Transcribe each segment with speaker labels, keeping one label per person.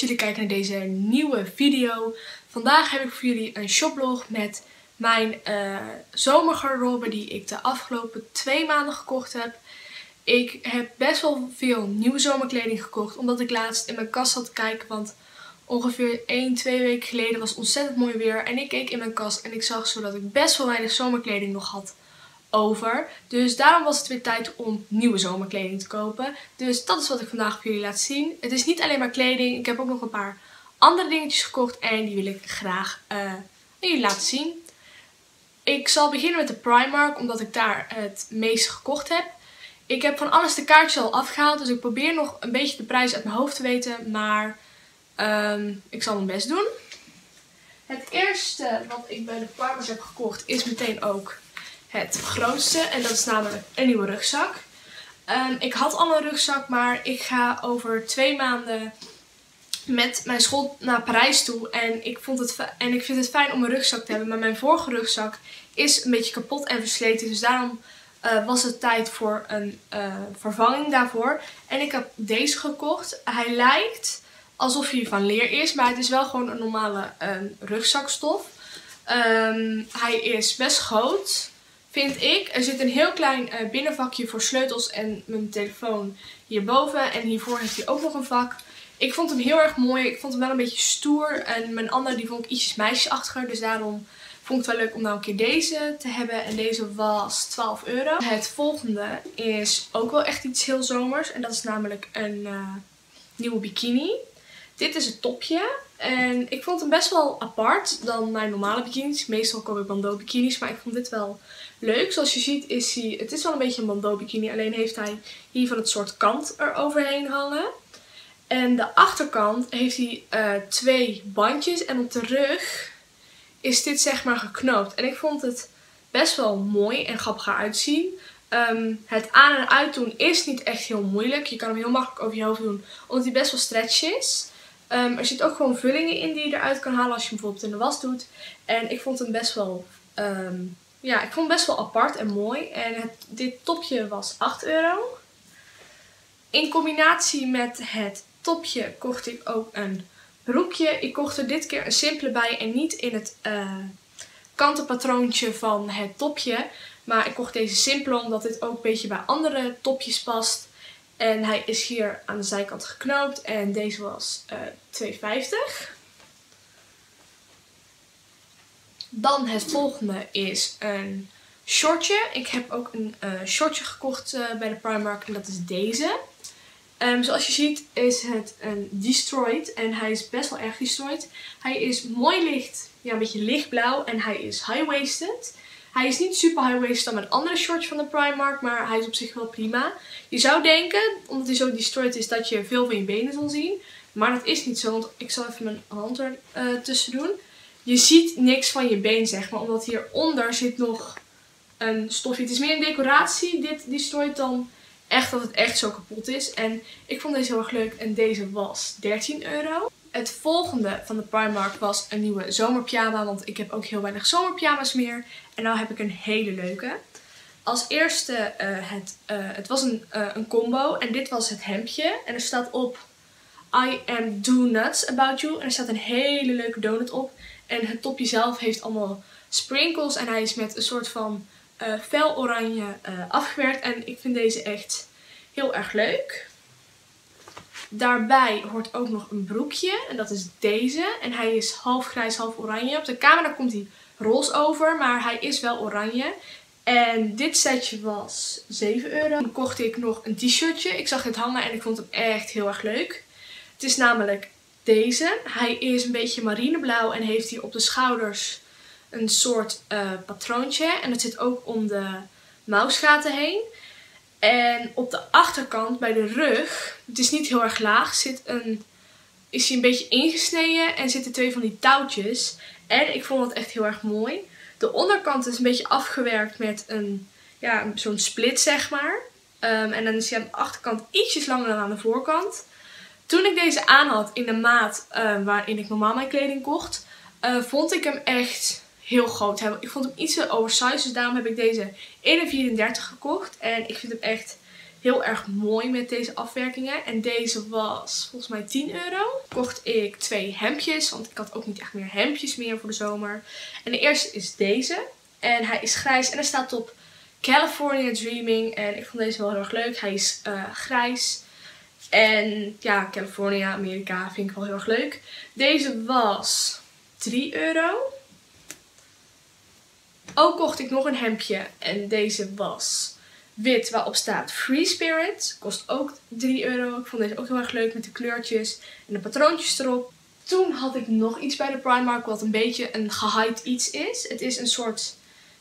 Speaker 1: jullie kijken naar deze nieuwe video. Vandaag heb ik voor jullie een shoplog met mijn zomergarderobe die ik de afgelopen 2 maanden gekocht heb. Ik heb best wel veel nieuwe zomerkleding gekocht, omdat ik laatst in mijn kast zat te kijken, want ongeveer 1-2 weken geleden was het ontzettend mooi weer. En ik keek in mijn kast en ik zag zo dat ik best wel weinig zomerkleding nog had over. Dus daarom was het weer tijd om nieuwe zomerkleding te kopen. Dus dat is wat ik vandaag voor jullie laat zien. Het is niet alleen maar kleding. Ik heb ook nog een paar andere dingetjes gekocht en die wil ik graag aan jullie laten zien. Ik zal beginnen met de Primark, omdat ik daar het meeste gekocht heb. Ik heb van alles de kaartjes al afgehaald, dus ik probeer nog een beetje de prijs uit mijn hoofd te weten. Maar ik zal mijn best doen. Het eerste wat ik bij de Primark heb gekocht is meteen ook het grootste. En dat is namelijk een nieuwe rugzak. Ik had al een rugzak, maar ik ga over 2 maanden met mijn school naar Parijs toe. En ik vind het fijn om een rugzak te hebben. Maar mijn vorige rugzak is een beetje kapot en versleten. Dus daarom was het tijd voor een vervanging daarvoor. En ik heb deze gekocht. Hij lijkt alsof hij van leer is, maar het is wel gewoon een normale rugzakstof. Hij is best groot, vind ik. Er zit een heel klein binnenvakje voor sleutels en mijn telefoon hierboven. En hiervoor heeft hij ook nog een vak. Ik vond hem heel erg mooi. Ik vond hem wel een beetje stoer. En mijn andere die vond ik ietsjes meisjesachtiger. Dus daarom vond ik het wel leuk om nou een keer deze te hebben. En deze was €12. Het volgende is ook wel echt iets heel zomers. En dat is namelijk een nieuwe bikini. Dit is het topje. En ik vond hem best wel apart dan mijn normale bikinis. Meestal koop ik bandeau bikinis, maar ik vond dit wel leuk. Zoals je ziet is hij, het is wel een beetje een bandeau bikini. Alleen heeft hij hier van het soort kant eroverheen hangen. En de achterkant heeft hij 2 bandjes. En op de rug is dit zeg maar geknoopt. En ik vond het best wel mooi en grappig eruit zien. Het aan en uit doen is niet echt heel moeilijk. Je kan hem heel makkelijk over je hoofd doen, omdat hij best wel stretch is. Er zitten ook gewoon vullingen in die je eruit kan halen als je hem bijvoorbeeld in de was doet. En ik vond hem best wel, ik vond hem best wel apart en mooi. En dit topje was €8. In combinatie met het topje kocht ik ook een broekje. Ik kocht er dit keer een simpele bij en niet in het kantenpatroontje van het topje. Maar ik kocht deze simpele omdat dit ook een beetje bij andere topjes past. En hij is hier aan de zijkant geknoopt. En deze was €2,50. Dan het volgende is een shortje. Ik heb ook een shortje gekocht bij de Primark. En dat is deze. Zoals je ziet is het een Destroyed. En hij is best wel erg Destroyed. Hij is mooi licht. Ja, een beetje lichtblauw. En hij is high-waisted. Hij is niet super high-waisted dan mijn andere shortje van de Primark, maar hij is op zich wel prima. Je zou denken, omdat hij zo destroyed is, dat je veel van je benen zal zien. Maar dat is niet zo, want ik zal even mijn hand er tussen doen. Je ziet niks van je been, zeg maar, omdat hieronder zit nog een stofje. Het is meer een decoratie, dit destroyed, dan echt dat het echt zo kapot is. En ik vond deze heel erg leuk en deze was €13. Het volgende van de Primark was een nieuwe zomerpyjama, want ik heb ook heel weinig zomerpyjama's meer. En nu heb ik een hele leuke. Als eerste, het was een combo en dit was het hemdje. En er staat op I am do nuts about you. En er staat een hele leuke donut op. En het topje zelf heeft allemaal sprinkles en hij is met een soort van fel oranje afgewerkt. En ik vind deze echt heel erg leuk. Daarbij hoort ook nog een broekje. En dat is deze. En hij is half grijs, half oranje. Op de camera komt hij roze over, maar hij is wel oranje. En dit setje was €7. Toen kocht ik nog een t-shirtje. Ik zag dit hangen en ik vond hem echt heel erg leuk. Het is namelijk deze. Hij is een beetje marineblauw en heeft hier op de schouders een soort patroontje. En het zit ook om de mouwsgaten heen. En op de achterkant, bij de rug, het is niet heel erg laag, is hij een beetje ingesneden en zitten 2 van die touwtjes. En ik vond het echt heel erg mooi. De onderkant is een beetje afgewerkt met zo'n split, zeg maar. En dan is hij aan de achterkant ietsjes langer dan aan de voorkant. Toen ik deze aan had in de maat waarin ik normaal mijn kleding kocht, vond ik hem echt heel groot. Ik vond hem iets te oversized, dus daarom heb ik deze in een 34 gekocht. En ik vind hem echt heel erg mooi met deze afwerkingen. En deze was volgens mij 10 euro. Kocht ik 2 hemdjes, want ik had ook niet echt meer hemdjes meer voor de zomer. En de eerste is deze. En hij is grijs en er staat op California Dreaming. En ik vond deze wel heel erg leuk. Hij is grijs. En ja, California, Amerika vind ik wel heel erg leuk. Deze was 3 euro. Ook kocht ik nog een hemdje. En deze was wit waarop staat Free Spirit. Kost ook 3 euro. Ik vond deze ook heel erg leuk met de kleurtjes en de patroontjes erop. Toen had ik nog iets bij de Primark wat een beetje een gehyped iets is. Het is een soort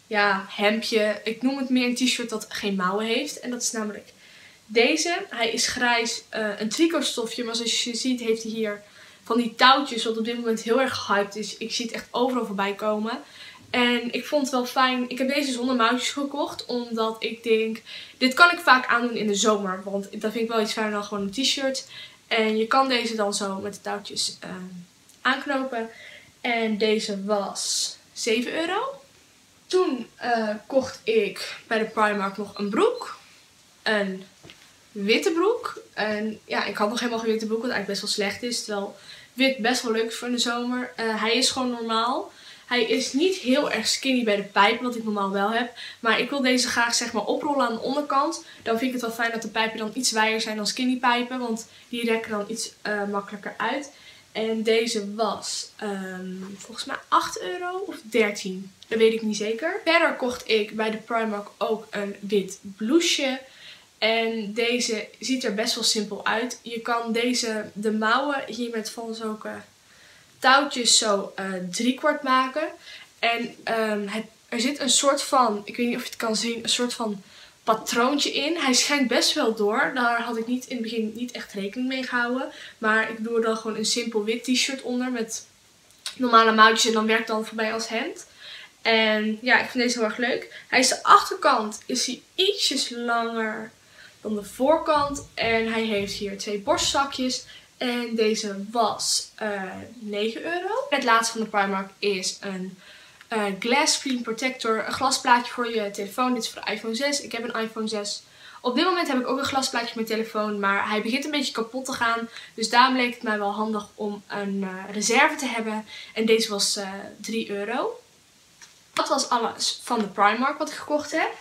Speaker 1: hemdje. Ik noem het meer een t-shirt dat geen mouwen heeft. En dat is namelijk deze. Hij is grijs, een tricotstofje. Maar zoals je ziet heeft hij hier van die touwtjes wat op dit moment heel erg gehyped is. Ik zie het echt overal voorbij komen. En ik vond het wel fijn. Ik heb deze zonder mouwtjes gekocht. Omdat ik denk, dit kan ik vaak aandoen in de zomer. Want dat vind ik wel iets fijner dan gewoon een t-shirt. En je kan deze dan zo met de touwtjes aanknopen. En deze was 7 euro. Toen kocht ik bij de Primark nog een broek. Een witte broek. En ja, ik had nog helemaal geen witte broek, wat eigenlijk best wel slecht is. Terwijl wit best wel leuk is voor in de zomer. Hij is gewoon normaal. Hij is niet heel erg skinny bij de pijpen, wat ik normaal wel heb. Maar ik wil deze graag zeg maar oprollen aan de onderkant. Dan vind ik het wel fijn dat de pijpen dan iets wijder zijn dan skinny pijpen. Want die rekken dan iets makkelijker uit. En deze was volgens mij 8 euro of 13. Dat weet ik niet zeker. Verder kocht ik bij de Primark ook een wit blouseje. En deze ziet er best wel simpel uit. Je kan de mouwen hier met van zulke touwtjes zo driekwart maken. En er zit een soort van, ik weet niet of je het kan zien, een soort van patroontje in. Hij schijnt best wel door. Daar had ik in het begin niet echt rekening mee gehouden. Maar ik doe er dan gewoon een simpel wit t-shirt onder met normale mouwtjes en dan werkt dan voor mij als hemd. En ja, ik vind deze heel erg leuk. Hij is de achterkant is hij ietsjes langer dan de voorkant. En hij heeft hier 2 borstzakjes. En deze was 9 euro. Het laatste van de Primark is een glass screen protector. Een glasplaatje voor je telefoon. Dit is voor de iPhone 6. Ik heb een iPhone 6. Op dit moment heb ik ook een glasplaatje voor mijn telefoon. Maar hij begint een beetje kapot te gaan. Dus daarom leek het mij wel handig om een reserve te hebben. En deze was 3 euro. Dat was alles van de Primark wat ik gekocht heb.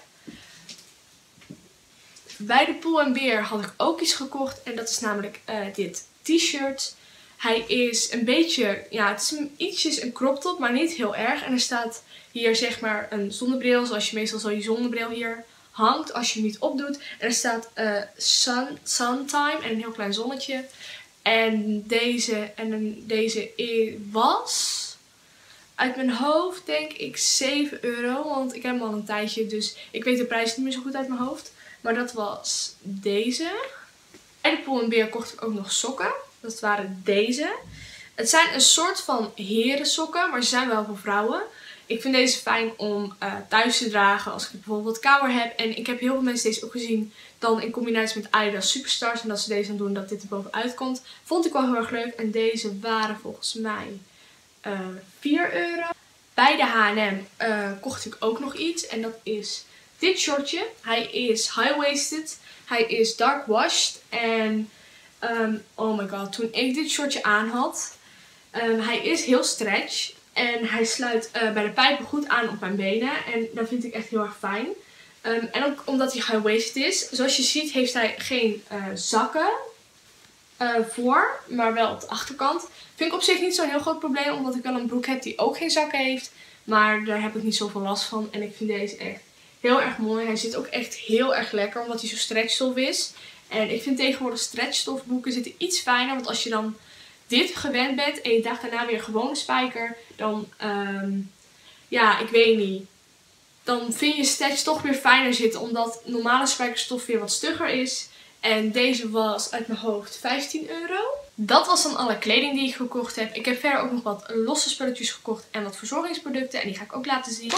Speaker 1: Bij de Pull & Bear had ik ook iets gekocht. En dat is namelijk dit t-shirt. Hij is een beetje, ja, het is ietsjes een crop top, maar niet heel erg. En er staat hier zeg maar een zonnebril, zoals je meestal zo je zonnebril hier hangt als je hem niet opdoet. En er staat Suntime en een heel klein zonnetje. En deze was uit mijn hoofd denk ik 7 euro, want ik heb hem al een tijdje, dus ik weet de prijs niet meer zo goed uit mijn hoofd. Maar dat was deze. Bij de Pull & Bear kocht ik ook nog sokken. Dat waren deze. Het zijn een soort van herensokken, maar ze zijn wel voor vrouwen. Ik vind deze fijn om thuis te dragen als ik bijvoorbeeld wat kouder heb. En ik heb heel veel mensen deze ook gezien dan in combinatie met Adidas Superstars. En dat ze deze dan doen dat dit er bovenuit komt. Vond ik wel heel erg leuk. En deze waren volgens mij 4 euro. Bij de H&M kocht ik ook nog iets. En dat is dit shortje. Hij is high-waisted. Hij is dark washed. En oh my god, toen ik dit shortje aan had. Hij is heel stretch. En hij sluit bij de pijpen goed aan op mijn benen. En dat vind ik echt heel erg fijn. En ook omdat hij high-waisted is. Zoals je ziet heeft hij geen zakken voor. Maar wel op de achterkant. Vind ik op zich niet zo'n heel groot probleem. Omdat ik wel een broek heb die ook geen zakken heeft. Maar daar heb ik niet zoveel last van. En ik vind deze echt heel erg mooi. Hij zit ook echt heel erg lekker. Omdat hij zo stretchstof is. En ik vind tegenwoordig stretchstofbroeken zitten iets fijner. Want als je dan dit gewend bent en je draagt daarna weer een gewone spijker. Dan, ja, ik weet niet. Dan vind je stretch toch weer fijner zitten. Omdat normale spijkerstof weer wat stugger is. En deze was uit mijn hoofd 15 euro. Dat was dan alle kleding die ik gekocht heb. Ik heb verder ook nog wat losse spulletjes gekocht. En wat verzorgingsproducten. En die ga ik ook laten zien.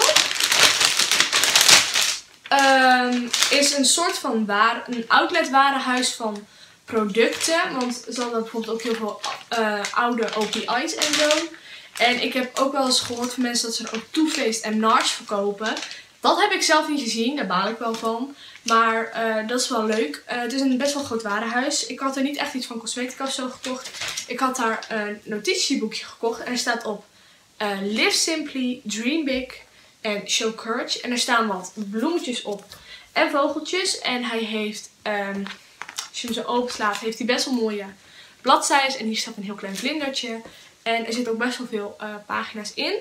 Speaker 1: Is een soort van een outlet warenhuis van producten. Want ze hadden bijvoorbeeld ook heel veel oude OPI's en zo. En ik heb ook wel eens gehoord van mensen dat ze er ook Too Faced en NARS verkopen. Dat heb ik zelf niet gezien, daar baal ik wel van. Maar dat is wel leuk. Het is een best wel groot warenhuis. Ik had er niet echt iets van cosmetica of zo gekocht. Ik had daar een notitieboekje gekocht. En er staat op Live Simply, Dream Big en Show Courage. En er staan wat bloemetjes op en vogeltjes. En hij heeft, als je hem zo openslaat, heeft hij best wel mooie bladzijden. En hier staat een heel klein vlindertje. En er zitten ook best wel veel pagina's in.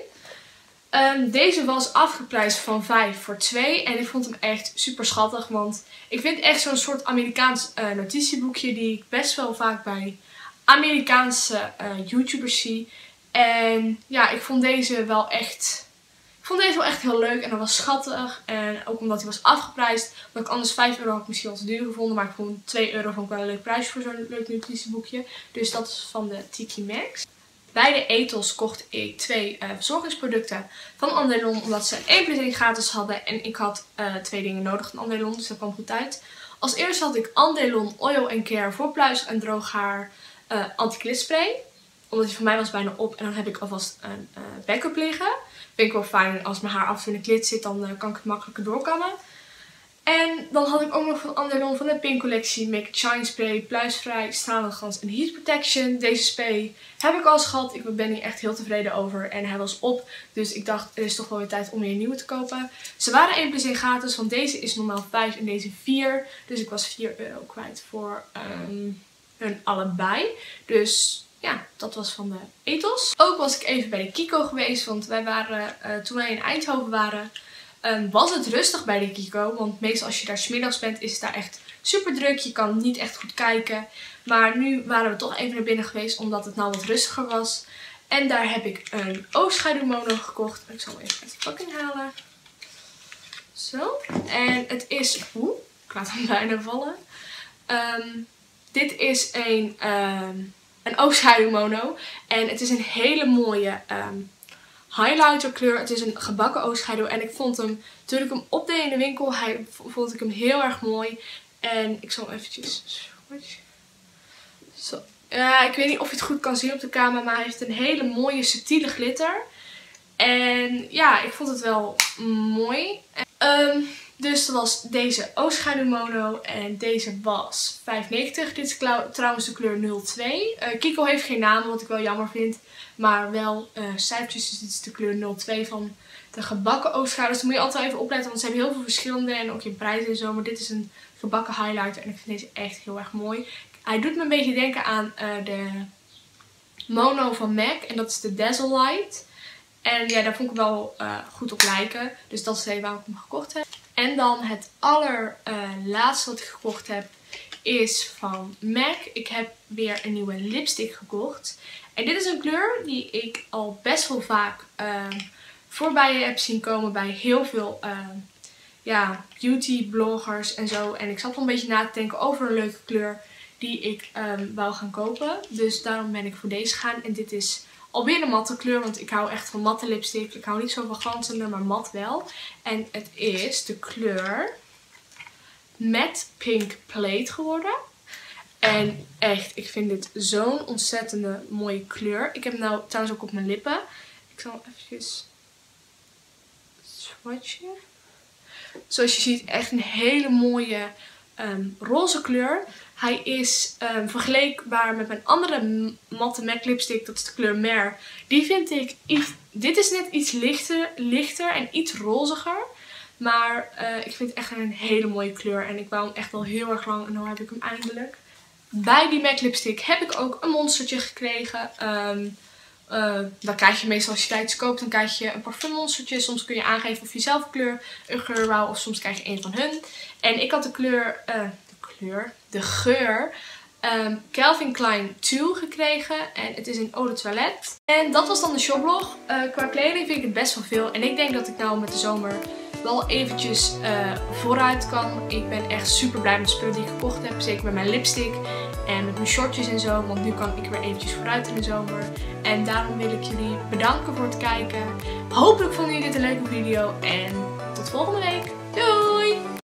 Speaker 1: Deze was afgeprijsd van 5 voor 2. En ik vond hem echt super schattig. Want ik vind echt zo'n soort Amerikaans notitieboekje die ik best wel vaak bij Amerikaanse YouTubers zie. En ja, ik vond deze wel echt heel leuk. En dat was schattig. En ook omdat hij was afgeprijsd. Want ik anders 5 euro had ik misschien al te duur gevonden. Maar ik vond 2 euro vond ik wel een leuk prijs voor zo'n leuk notitieboekje. Dus dat is van de Tiki Maxx. Bij de Ethos kocht ik 2 verzorgingsproducten van Andelon. Omdat ze 1 plus 1 gratis hadden. En ik had 2 dingen nodig van Andelon. Dus dat kwam goed uit. Als eerste had ik Andelon Oil & Care voor pluis en droog haar anti-klitspray. Omdat die voor mij was bijna op. En dan heb ik alvast een backup liggen. Vind ik wel fijn. Als mijn haar af en toe in de klit zit, dan kan ik het makkelijker doorkammen. En dan had ik ook nog van Andelon van de Pink collectie Make It Shine Spray, pluisvrij, stralenglanz en heat protection. Deze spray heb ik al eens gehad. Ik ben hier echt heel tevreden over. En hij was op. Dus ik dacht, er is toch wel weer tijd om weer een nieuwe te kopen. Ze waren 1 plus 1 gratis. Want deze is normaal 5 en deze 4. Dus ik was 4 euro kwijt voor hun allebei. Dus ja, dat was van de Ethos. Ook was ik even bij de Kiko geweest. Want wij waren, toen wij in Eindhoven waren, was het rustig bij de Kiko. Want meestal als je daar 's middags bent, is het daar echt super druk. Je kan niet echt goed kijken. Maar nu waren we toch even naar binnen geweest, omdat het nou wat rustiger was. En daar heb ik een oogschaduwmono gekocht. Ik zal hem even uit de verpakking halen. Zo. En het is... Oeh, ik laat hem bijna vallen. Dit is een oogschaduwmono. En het is een hele mooie highlighter kleur. Het is een gebakken oogschaduw. En ik vond hem, toen ik hem opdeed in de winkel, vond ik hem heel erg mooi. En ik zal hem eventjes... Zo. Ik weet niet of je het goed kan zien op de camera, maar hij heeft een hele mooie subtiele glitter. En ja, ik vond het wel mooi. Dus dat was deze oogschaduwmono en deze was €5,90. Dit is trouwens de kleur 02. Kiko heeft geen naam, wat ik wel jammer vind. Maar wel cijfertjes, dus dit is de kleur 02 van de gebakken oogschaduw. Dus daar moet je altijd even opletten, want ze hebben heel veel verschillende en ook in prijzen en zo. Maar dit is een gebakken highlighter en ik vind deze echt heel erg mooi. Hij doet me een beetje denken aan de mono van MAC en dat is de Dazzle Light. En ja, daar vond ik wel goed op lijken. Dus dat is de reden waarom ik hem gekocht heb. En dan het allerlaatste wat ik gekocht heb is van MAC. Ik heb weer een nieuwe lipstick gekocht. En dit is een kleur die ik al best wel vaak voorbij heb zien komen bij heel veel beauty bloggers en zo. En ik zat wel een beetje na te denken over een leuke kleur die ik wou gaan kopen. Dus daarom ben ik voor deze gegaan. En dit is alweer een matte kleur, want ik hou echt van matte lipstick. Ik hou niet zo van glanzender, maar mat wel. En het is de kleur Matte Pink Plate geworden. En echt, ik vind dit zo'n ontzettende mooie kleur. Ik heb hem nou trouwens ook op mijn lippen. Ik zal eventjes swatchen. Zoals je ziet, echt een hele mooie roze kleur. Hij is vergelijkbaar met mijn andere matte MAC lipstick. Dat is de kleur Mare. Die vind ik dit is net iets lichter en iets roziger. Maar ik vind het echt een hele mooie kleur. En ik wou hem echt wel heel erg lang. En nu heb ik hem eindelijk. Bij die MAC lipstick heb ik ook een monstertje gekregen. Dan krijg je meestal als je tijdens koopt, dan krijg je een parfummonstertje. Soms kun je aangeven of je zelf een geur wou of soms krijg je een van hun. En ik had de geur Calvin Klein 2 gekregen. En het is een eau de toilette. En dat was dan de shoplog. Qua kleding vind ik het best wel veel. En ik denk dat ik nou met de zomer wel eventjes vooruit kan. Ik ben echt super blij met de spullen die ik gekocht heb. Zeker met mijn lipstick en met mijn shortjes en zo. Want nu kan ik weer eventjes vooruit in de zomer. En daarom wil ik jullie bedanken voor het kijken. Hopelijk vonden jullie dit een leuke video. En tot volgende week. Doei!